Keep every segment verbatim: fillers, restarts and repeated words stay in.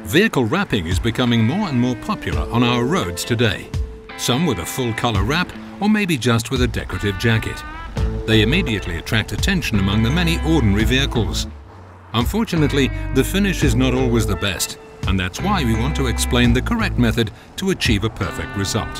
Vehicle wrapping is becoming more and more popular on our roads today. Some with a full colour wrap, or maybe just with a decorative jacket. They immediately attract attention among the many ordinary vehicles. Unfortunately, the finish is not always the best, and that's why we want to explain the correct method to achieve a perfect result.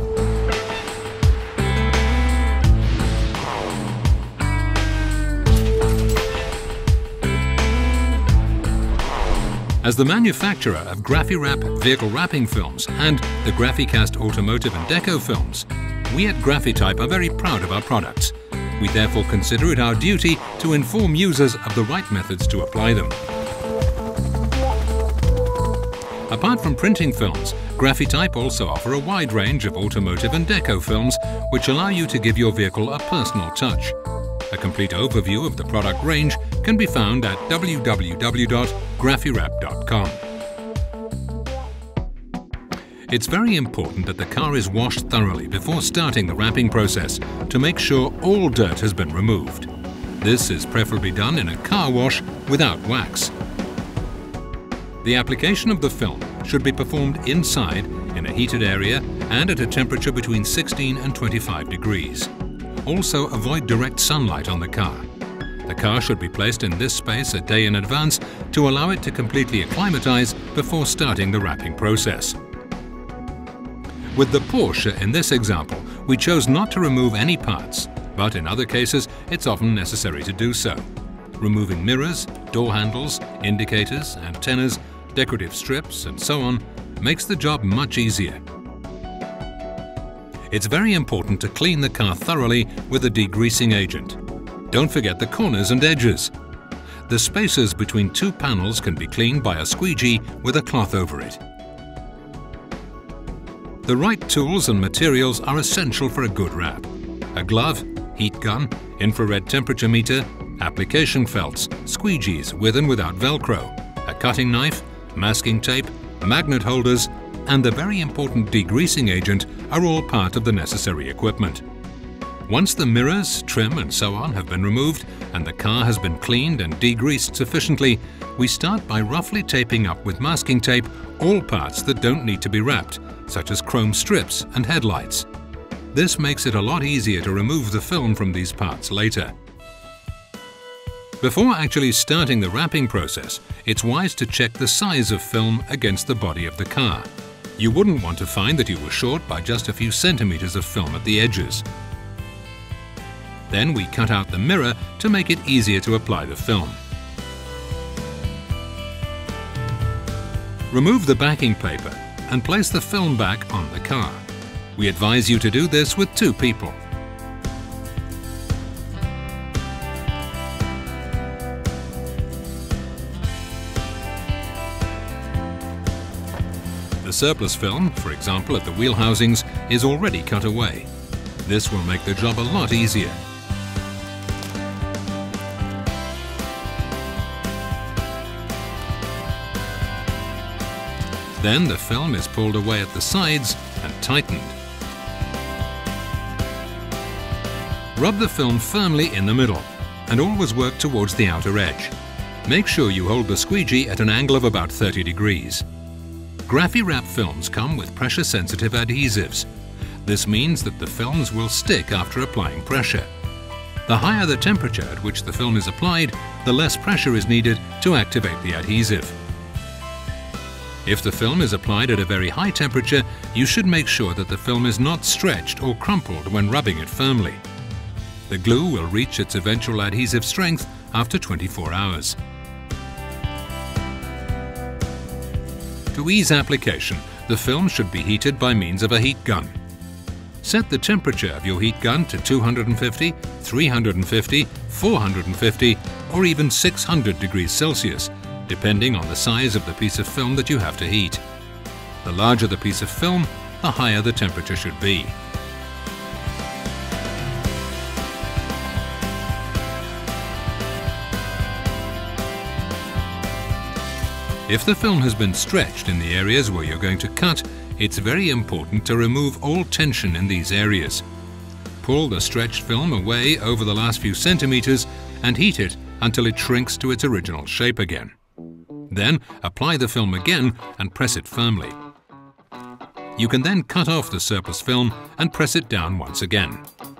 As the manufacturer of GraphiWrap vehicle wrapping films and the GraphicCast automotive and deco films, we at Graphitype are very proud of our products. We therefore consider it our duty to inform users of the right methods to apply them. Apart from printing films, Graphitype also offer a wide range of automotive and deco films which allow you to give your vehicle a personal touch. A complete overview of the product range can be found at w w w dot graphywrap dot com. It's very important that the car is washed thoroughly before starting the wrapping process to make sure all dirt has been removed. This is preferably done in a car wash without wax. The application of the film should be performed inside in a heated area and at a temperature between sixteen and twenty-five degrees. Also, avoid direct sunlight on the car. The car should be placed in this space a day in advance to allow it to completely acclimatize before starting the wrapping process. With the Porsche in this example, we chose not to remove any parts, but in other cases it's often necessary to do so. Removing mirrors, door handles, indicators, antennas, decorative strips and so on makes the job much easier. It's very important to clean the car thoroughly with a degreasing agent. Don't forget the corners and edges. The spaces between two panels can be cleaned by a squeegee with a cloth over it. The right tools and materials are essential for a good wrap. A glove, heat gun, infrared temperature meter, application felts, squeegees with and without Velcro, a cutting knife, masking tape, magnet holders, and the very important degreasing agent are all part of the necessary equipment. Once the mirrors, trim and so on have been removed and the car has been cleaned and degreased sufficiently, we start by roughly taping up with masking tape all parts that don't need to be wrapped, such as chrome strips and headlights. This makes it a lot easier to remove the film from these parts later. Before actually starting the wrapping process, it's wise to check the size of film against the body of the car. You wouldn't want to find that you were short by just a few centimeters of film at the edges. Then we cut out the mirror to make it easier to apply the film. Remove the backing paper and place the film back on the car. We advise you to do this with two people. The surplus film, for example at the wheel housings, is already cut away. This will make the job a lot easier. Then the film is pulled away at the sides and tightened. Rub the film firmly in the middle and always work towards the outer edge. Make sure you hold the squeegee at an angle of about thirty degrees. GraphiWrap films come with pressure-sensitive adhesives. This means that the films will stick after applying pressure. The higher the temperature at which the film is applied, the less pressure is needed to activate the adhesive. If the film is applied at a very high temperature, you should make sure that the film is not stretched or crumpled when rubbing it firmly. The glue will reach its eventual adhesive strength after twenty-four hours. To ease application, the film should be heated by means of a heat gun. Set the temperature of your heat gun to two hundred fifty, three hundred fifty, four hundred fifty, or even six hundred degrees Celsius, depending on the size of the piece of film that you have to heat. The larger the piece of film, the higher the temperature should be. If the film has been stretched in the areas where you're going to cut, it's very important to remove all tension in these areas. Pull the stretched film away over the last few centimeters and heat it until it shrinks to its original shape again. Then apply the film again and press it firmly. You can then cut off the surplus film and press it down once again.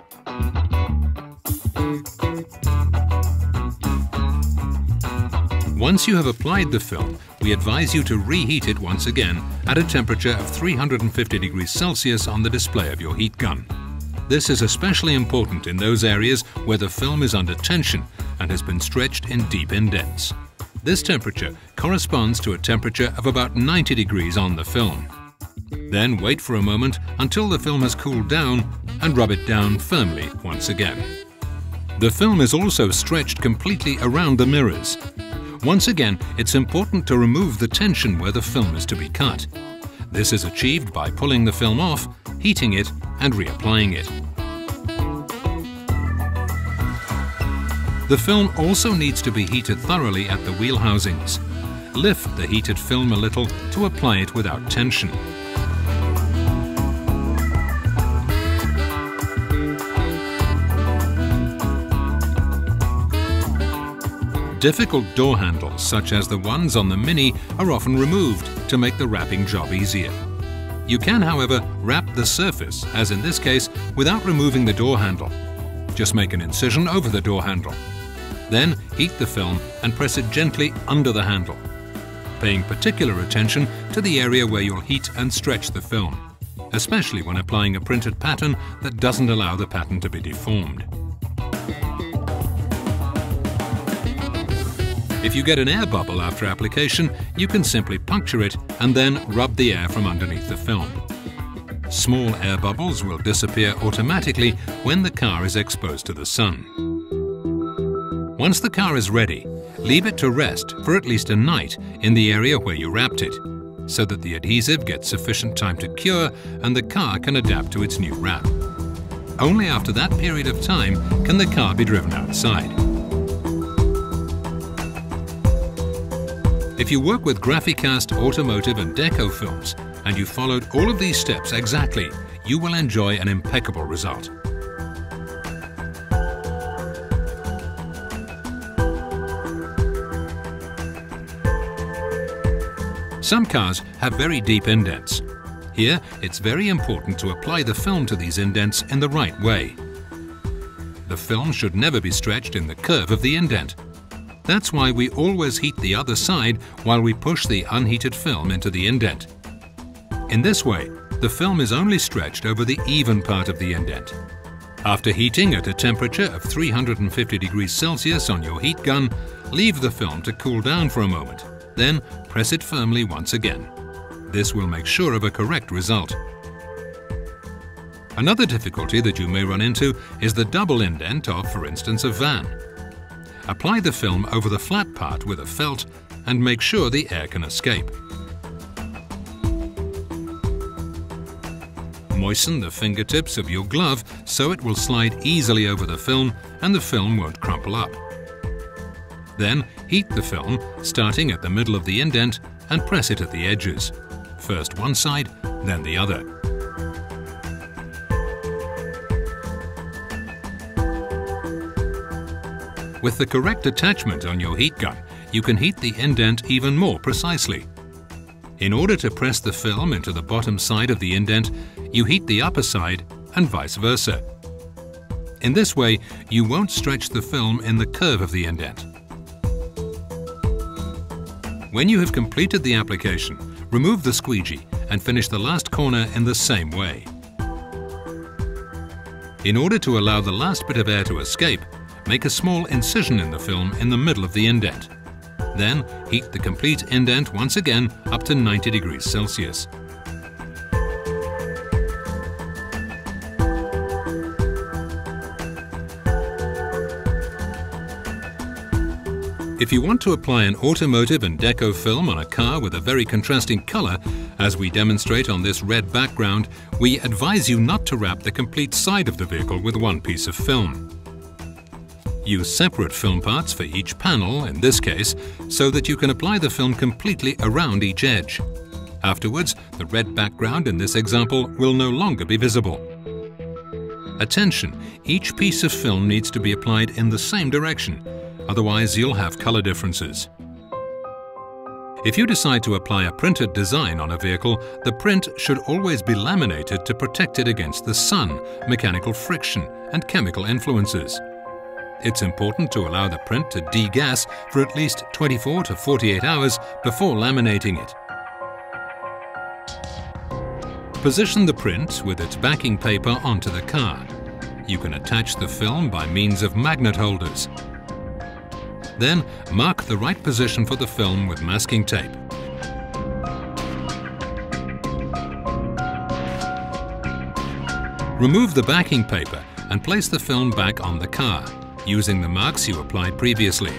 Once you have applied the film, we advise you to reheat it once again at a temperature of three hundred fifty degrees Celsius on the display of your heat gun. This is especially important in those areas where the film is under tension and has been stretched in deep indents. This temperature corresponds to a temperature of about ninety degrees on the film. Then wait for a moment until the film has cooled down and rub it down firmly once again. The film is also stretched completely around the mirrors. Once again, it's important to remove the tension where the film is to be cut. This is achieved by pulling the film off, heating it, and reapplying it. The film also needs to be heated thoroughly at the wheel housings. Lift the heated film a little to apply it without tension. Difficult door handles, such as the ones on the Mini, are often removed to make the wrapping job easier. You can, however, wrap the surface, as in this case, without removing the door handle. Just make an incision over the door handle. Then heat the film and press it gently under the handle, paying particular attention to the area where you'll heat and stretch the film, especially when applying a printed pattern that doesn't allow the pattern to be deformed. If you get an air bubble after application, you can simply puncture it and then rub the air from underneath the film. Small air bubbles will disappear automatically when the car is exposed to the sun. Once the car is ready, leave it to rest for at least a night in the area where you wrapped it, so that the adhesive gets sufficient time to cure and the car can adapt to its new wrap. Only after that period of time can the car be driven outside. If you work with Graphicast, automotive and deco films, and you followed all of these steps exactly, you will enjoy an impeccable result. Some cars have very deep indents. Here, it's very important to apply the film to these indents in the right way. The film should never be stretched in the curve of the indent. That's why we always heat the other side while we push the unheated film into the indent. In this way, the film is only stretched over the even part of the indent. After heating at a temperature of three hundred fifty degrees Celsius on your heat gun, leave the film to cool down for a moment. Then press it firmly once again. This will make sure of a correct result. Another difficulty that you may run into is the double indent of, for instance, a van. Apply the film over the flat part with a felt and make sure the air can escape. Moisten the fingertips of your glove so it will slide easily over the film and the film won't crumple up. Then heat the film, starting at the middle of the indent, and press it at the edges. First one side, then the other. With the correct attachment on your heat gun, you can heat the indent even more precisely. In order to press the film into the bottom side of the indent, you heat the upper side and vice versa. In this way, you won't stretch the film in the curve of the indent. When you have completed the application, remove the squeegee and finish the last corner in the same way. In order to allow the last bit of air to escape, make a small incision in the film in the middle of the indent. Then heat the complete indent once again up to ninety degrees Celsius. If you want to apply an automotive and deco film on a car with a very contrasting color, as we demonstrate on this red background, we advise you not to wrap the complete side of the vehicle with one piece of film. Use separate film parts for each panel, in this case, so that you can apply the film completely around each edge. Afterwards, the red background in this example will no longer be visible. Attention! Each piece of film needs to be applied in the same direction, otherwise you'll have color differences. If you decide to apply a printed design on a vehicle, the print should always be laminated to protect it against the sun, mechanical friction, and chemical influences. It's important to allow the print to degas for at least twenty-four to forty-eight hours before laminating it. Position the print with its backing paper onto the car. You can attach the film by means of magnet holders. Then mark the right position for the film with masking tape. Remove the backing paper and place the film back on the car, using the marks you applied previously.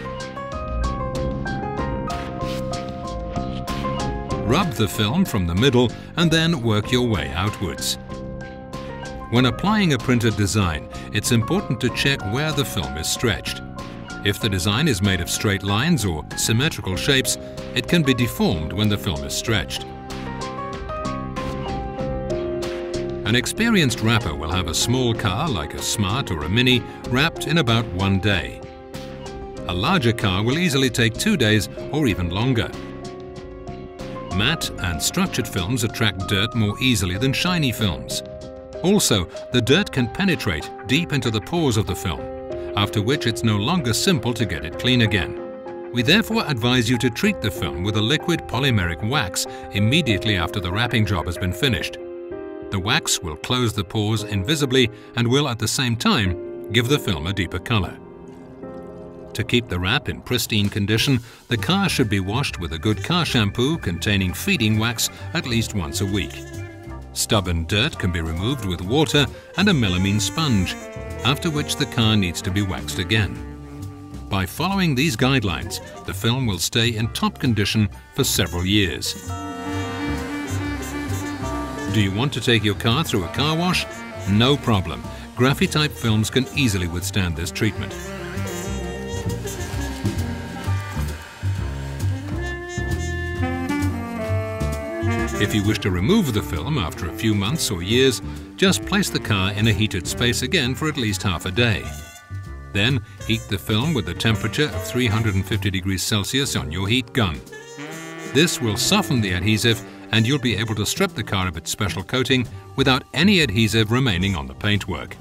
Rub the film from the middle and then work your way outwards. When applying a printed design, it's important to check where the film is stretched. If the design is made of straight lines or symmetrical shapes, it can be deformed when the film is stretched. An experienced wrapper will have a small car like a Smart or a Mini wrapped in about one day. A larger car will easily take two days or even longer. Matte and structured films attract dirt more easily than shiny films. Also, the dirt can penetrate deep into the pores of the film, after which it's no longer simple to get it clean again. We therefore advise you to treat the film with a liquid polymeric wax immediately after the wrapping job has been finished. The wax will close the pores invisibly and will at the same time give the film a deeper color. To keep the wrap in pristine condition, the car should be washed with a good car shampoo containing feeding wax at least once a week. Stubborn dirt can be removed with water and a melamine sponge, after which the car needs to be waxed again. By following these guidelines, the film will stay in top condition for several years. Do you want to take your car through a car wash? No problem. Graphitype films can easily withstand this treatment. If you wish to remove the film after a few months or years, just place the car in a heated space again for at least half a day. Then heat the film with a temperature of three hundred fifty degrees Celsius on your heat gun. This will soften the adhesive and you'll be able to strip the car of its special coating without any adhesive remaining on the paintwork.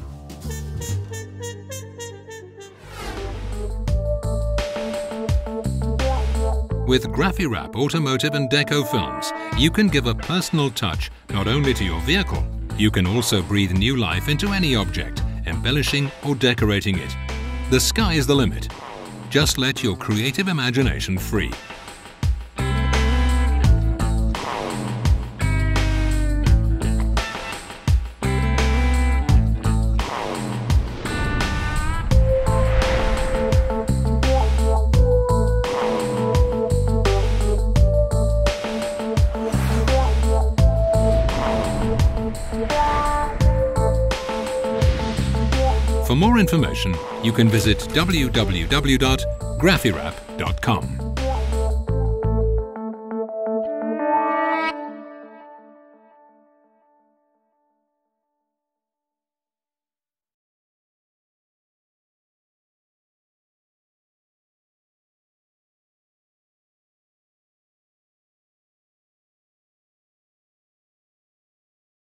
With GraphiWrap Automotive and Deco films, you can give a personal touch not only to your vehicle, you can also breathe new life into any object, embellishing or decorating it. The sky is the limit. Just let your creative imagination free. For more information, you can visit w w w dot graphirap dot com.